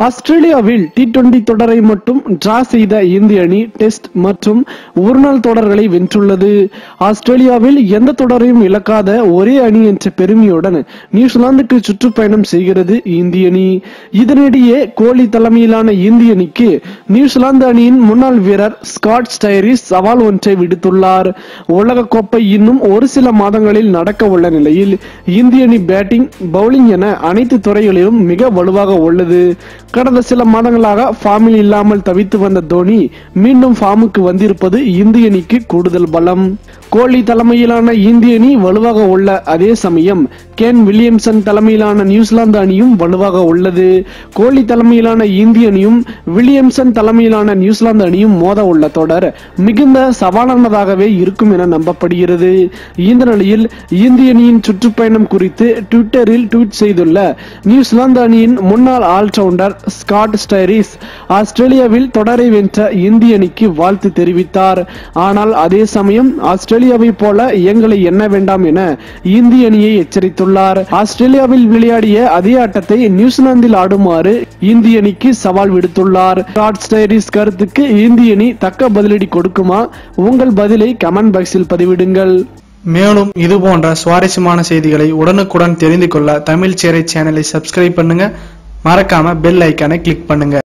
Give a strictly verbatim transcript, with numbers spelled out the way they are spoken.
ஆஸ்திரேலியாவில் T twenty தொடரை மட்டும் டிரா செய்த இந்திய அணி டெஸ்ட் மற்றும் ஒருநாள் தொடர்களை வென்றுள்ளது. ஆஸ்திரேலியாவில் எந்த தொடரையும் இழக்காத ஒரே அணி என்ற பெருமையுடன் நியூசிலாந்துக்கு சுற்றுப்பயணம் செய்கிறது இந்திய அணி. இதனிடையே கோலி தலைமையிலான இந்திய அணிக்கு நியூசிலாந்து அணியின் முன்னாள் வீரர் ஸ்காட் ஸ்டைரிஸ் சவால் ஒன்றை விடுத்துள்ளார். உலக கோப்பை இன்னும் ஒரு சில மாதங்களில் நடக்க உள்ள நிலையில் இந்திய அணி பேட்டிங், பவுலிங் என அனைத்து துறைகளிலும் மிக வலுவாக உள்ளது. கடந்த சில மாதங்களாக ஃபார்மில் இல்லாமல் தவித்து வந்த தோனி மீண்டும் ஃபார்முக்கு வந்திருப்பது இந்திய அணிக்கு கூடுதல் பலம். கோலி தலைமையிலான இந்திய அணி வலுவாக உள்ள அதே சமயம் கேன் வில்லியம்சன் தலைமையிலான நியூசிலாந்து அணியும் வலுவாக உள்ளது. கோலி தலைமையிலான இந்திய அணியும் வில்லியம்சன் தலைமையிலான நியூசிலாந்து அணியும் மோத உள்ள தொடர் மிகுந்த சவாலானதாகவே இருக்கும் என நம்பப்படுகிறது. இந்த நிலையில் இந்திய அணியின் சுற்றுப்பயணம் குறித்து ட்விட்டரில் ட்வீட் செய்துள்ள நியூசிலாந்து அணியின் முன்னாள் ஆல்ரவுண்டர் ஸ்காட் ஸ்டைரிஸ் ஆஸ்திரேலியாவில் தொடரை வென்ற இந்திய அணிக்கு வாழ்த்து தெரிவித்தார். ஆனால் அதே சமயம் ஆஸ்திரேலியாவை போல எங்களை எண்ண வேண்டாம் என இந்திய அணியை எச்சரித்துள்ளார். ஆஸ்திரேலியாவில் விளையாடிய அதே ஆட்டத்தை நியூசிலாந்தில் ஆடுமாறு இந்திய அணிக்கு சவால் விடுத்துள்ளார். ஸ்காட் ஸ்டைரிஸ் கருத்துக்கு இந்திய அணி தக்க பதிலடி கொடுக்குமா? உங்கள் பதிலை கமெண்ட் பாக்ஸில் பதிவிடுங்கள். மேலும் இது போன்ற சுவாரஸ்யமான செய்திகளை உடனுக்குடன் தெரிந்து கொள்ள தமிழ் சேரை சேனலை சப்ஸ்கிரைப் பண்ணுங்க. மறக்காம பெல் ஐக்கானை கிளிக் பண்ணுங்க.